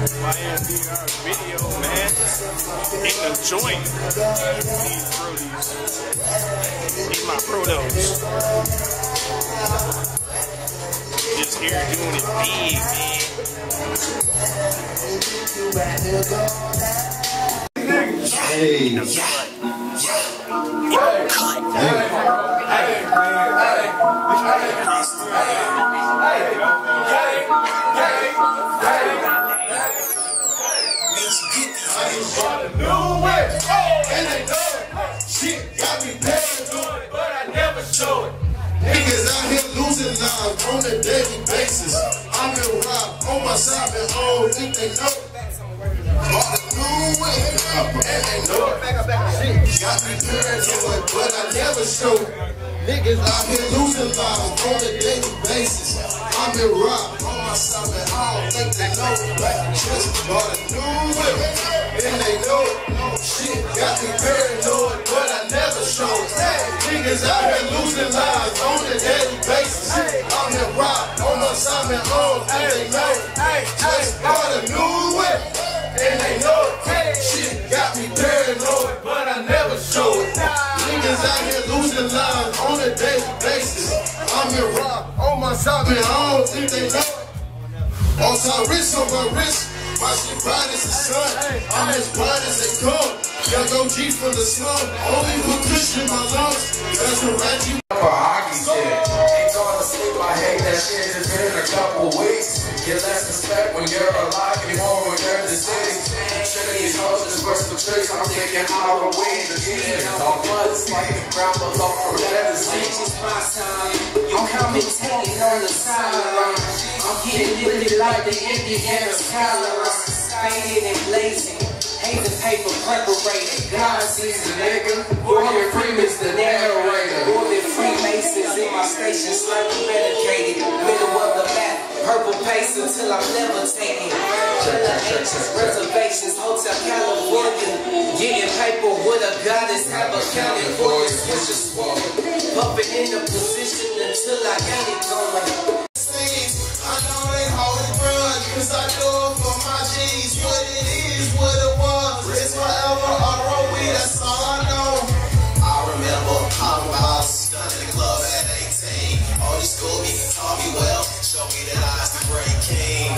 YMDR video, man. In the joint. These brodies. These my protos. Just here doing it big, man. Hey. Niggas out here losing lives on a daily basis. I'm in rock on my side and all think they know. Bought a new whip and they know it. Got me paranoid, but I never show. Niggas out here losing lives on a daily basis. I'm in rock on my side and I don't think they know. Just bought a new whip and they know it. Shit got me paranoid, but I never show it. Niggas out here losing lives on a daily basis. I'm in rock on my side and all think they know. Just bought a new whip and they know it. Shit got me paranoid, but I never show it. Niggas out here losing lives on a daily basis. I'm in rock on my side and I don't think they know it. Also wrist on my wrist. My shit bright as the sun. I'm as bright as they come. Young OG from the slum. Only with cushion in my lungs. That's the right you. For hockey shit. Ain't going to sleep. I hate that shit. It's been a couple weeks. Get less respect when you're alive. Get more when you're in the city. Shitting these hoes is worse for tricks. I'm thinking Halloween. The game on blood. It's like the ground below from heaven. It's my time. I'm commentating on the sideline. I'm getting lifted like the Indiana skyline. Faded and blazing. Hate the paper preparated. God sees the nigga. Morgan Freeman's the narrator. More than Freemasons in my station. Slightly medicated. Middle of the map. Purple pace until I'm levitating. Reservations. Hotel California. Getting paper with a goddess. Have accounted for your switches. Pumping in the position until I get it going. I know they hold it grudge, cause I do it for my G's. What it is, what it was, it's forever ROE, that's all I know. I remember popping out, stunning the club at 18. All these school me, taught me well, show me that I was the great king.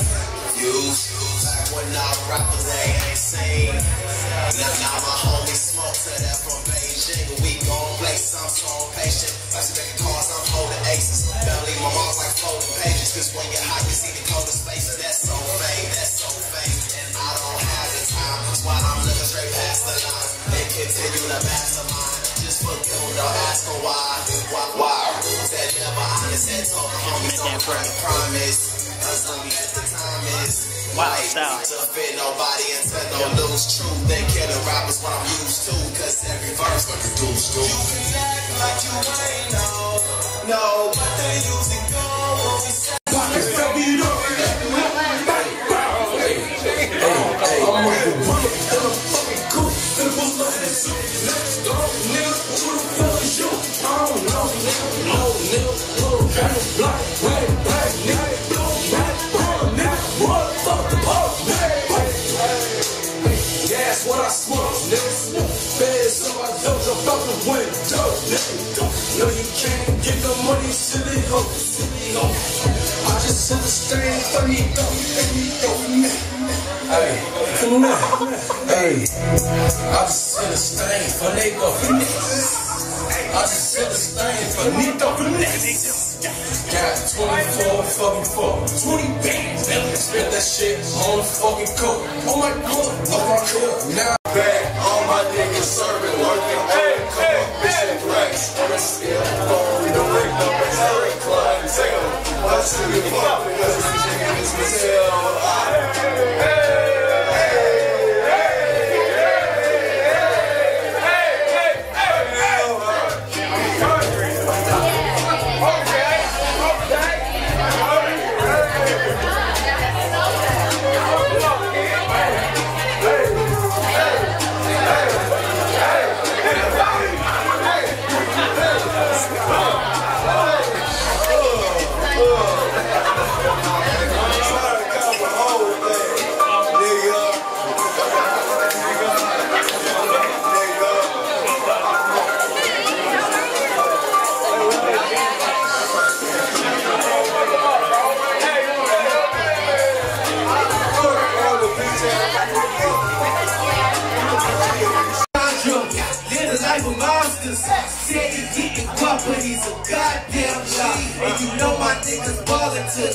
Back when all the rappers they ain't seen. Now my homies smoke to that from Beijing. We gon' play some song patient. Flashing back in cars, I'm holding aces. Belly, my mom's like folding pages. Cause when you're hot, you see the coldest faces. That's so fake, that's so fake. And I don't have the time. That's why I'm looking straight past the line. They continue to mastermind. Just forgive them, don't ask them why. Why? Said never honest and told the homies don't break the promise. Cause only at the time is Wild style. To fit nobody and to no lose truth. They kill the rappers what I'm used to. Cause every verse like a deuce do. You can act like you ain't no, but they usually go when we say pockets fill me up. I'm with the bullet and I'm fucking cool. And it was like this. Let's go, nigga. Who the fuck is you? I don't know, nigga. No, nigga. Little kind of black, red, black, nigga. That's what I smoke, nigga. Feds so I don't jump out the window, nigga. No, you can't get no money, silly hoe, silly hoe. I just said the stain for me, though, hey, come on, hey. I just said the stain for nigga, I just said the stain for nigga. Got 24 fucking fuck, 20 bands, spent that shit on the fucking coat. Oh my god, now back, all my niggas serving, working, come up, mission threats. Still phone, the ring up, and Eric Klein, I still give a fuck because this nigga is Michelle.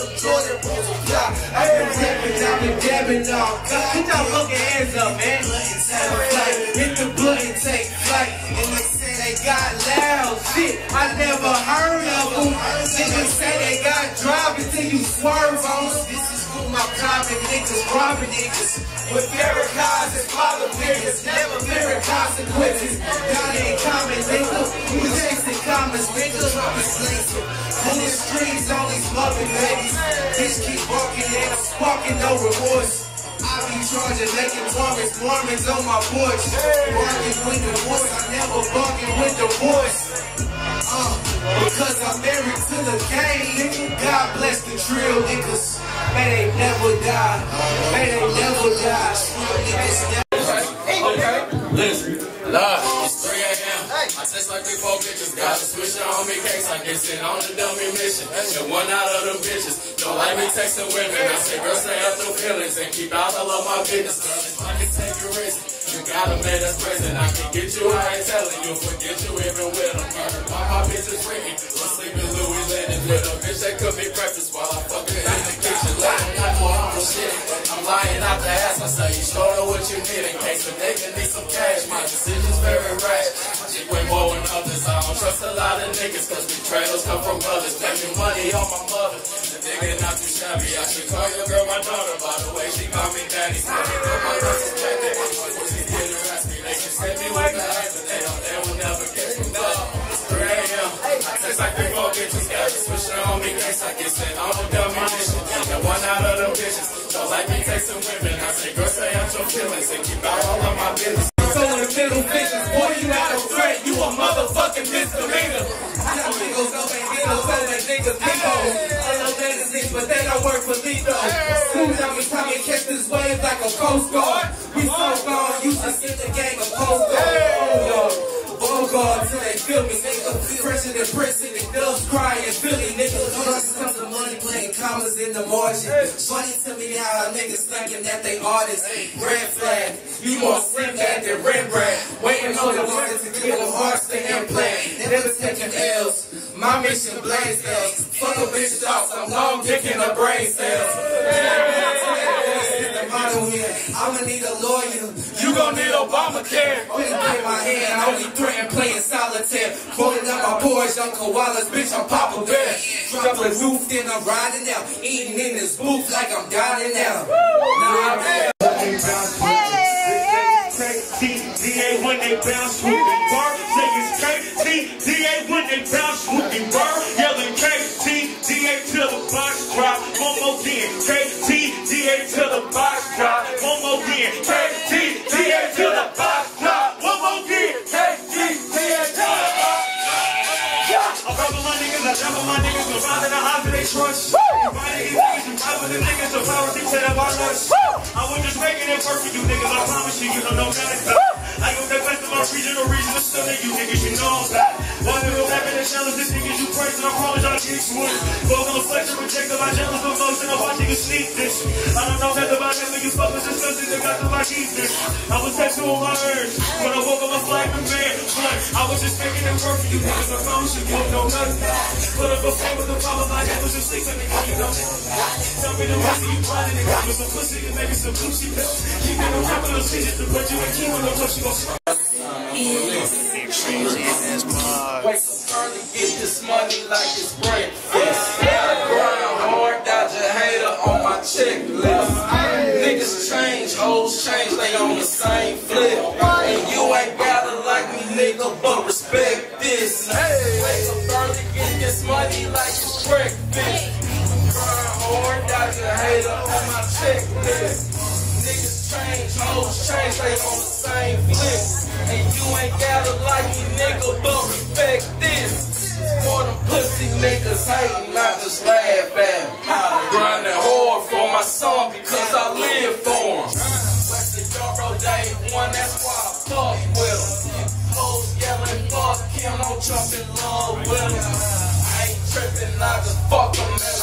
some Jordan boots on fly. I've been dabbing all God. Put your fucking hands up, man. Hit the button, take flight. And they say they got loud shit. I never heard of them. Niggas say they got drive until you swerve on them. This is for my common niggas, robbing niggas. With favorite cars and father figures, never fearing consequences. God ain't common, nigga. We chasing commas, nigga. On the streets, all these loving ladies. Bitch keep walking and I'm sparking no remorse. I be charging, making Mormons on my porch. Barking with the voice, I never bargain with the voice. Because I'm married to the game. God bless the trill niggas. May they never die. May they never die. Okay, listen, love, it's 3 a.m. I text like 3-4 bitches. Got a switcher on me case. I get sent on the dummy mission. And one out of them bitches don't like me texting women. I say, girl, stay up no feelings and keep out all of my business. Girl, if I can take your risk, you got a man that's present. I can get you, I ain't telling you. Forget you even with them. All my bitches freaking. I'm sleeping Louis Lennon with a bitch that cook me breakfast while I'm fucking in the kitchen. Lying like more humble shit. I'm lying out the ass. I say, you sure know what you need in case a nigga need some cash. My decision's very rash. She went more than others. I don't trust a lot of niggas cause betrayals come from brothers. Making money on my mother. The nigga not too shabby. I should call your girl my daughter. By the way, she call me daddy. Tell me that my hustle back there. She didn't ask me. They can send me with the eyes, but they will never catch me. It's 3 a.m. I text like 3-4 bitches. Got the switcher on me case I get sent on the dummy mission. And one out of them bitches don't like me texting women. I say, girl, stay out your feelings and keep out all of my business. So in the middle bitches, boy, you not a threat. You a motherfucking misdemeanor. Y'all niggas go and get us so that niggas Lito. I know that is niggas, but they don't work for Lito. Soon as we come and catch this wave like a Coast Guard. We so gone, used to sit the game of Coast Guard. Guard till they feel me, nigga. Fresher than prison, and doves crying, Philly, nigga. Plus comes the money, playing commas in the margin. Funny to me how niggas thinking that they artists. Red flag, you more Sinbad than Rembrandt. Waiting on the ones to give them hearts to implant. Never taking L's. My mission blaze L's. Fuck a bitch off, I'm long dicking her brain cells. I'ma need a lawyer. You gon' need Obamacare. Only play my hand, only threaten playing solitaire. Pulling out my Porsche on koalas, bitch, I'm Papa Bear. Drop the roof, then I'm riding out. Eating in this booth like I'm dining out. DA when they bounce, swooping bar. Say it's KT, DA when they bounce, swooping bar. Yelling KT, DA till the box drop. One more again, KT, DA till the box drop. One more again, KT, DA till the box drop. One more again, KT, DA till the box drop. I rub with my niggas, I jump with my niggas, no ride in the house and they trust. You ride these niggas, you ride with the niggas, the power they set up our lunch. I was just making it work for you niggas, I promise you, you don't know that. I go that best of my regional stunning you niggas, you know I'm back. One nigga back in the shells, this niggas you crazy, I promise y'all keep swooning. Both on the flex and rejected by jealous emotion, I'm watching you sneak this. I don't know nothing about them, you fuck with disgusting, they got to my keep this. I was tattooing my urge, when I woke up my flag and man, but I was just making it work for you niggas, I promise you, you don't know nothing. Put up a phone with the problem, my head was just 600, you know. Tell me the rest of you grinding, and with some pussy and maybe some Gucci belts. Keep in the rap of those bitches to put you in key when no touch you gon' Wake up early, get this money like it's breakfast. Grind hard, dodge a hater on my checklist. Niggas change, hoes change, they on the same flip. And you ain't gotta like me, nigga, but respect this. Wake up early, get this money like it's breakfast. Grind hard, dodge a hater on my checklist. Niggas change, hoes change, they on the same flip. And you ain't gotta like me, nigga, but respect this. For them pussy niggas hating, I just laugh at them. Grinding hard for my son because I live for him. West Yoro Day 1, that's why I fuck with him. Hoes yelling, fuck him, don't jump in love with him. I ain't tripping, I just fuck him.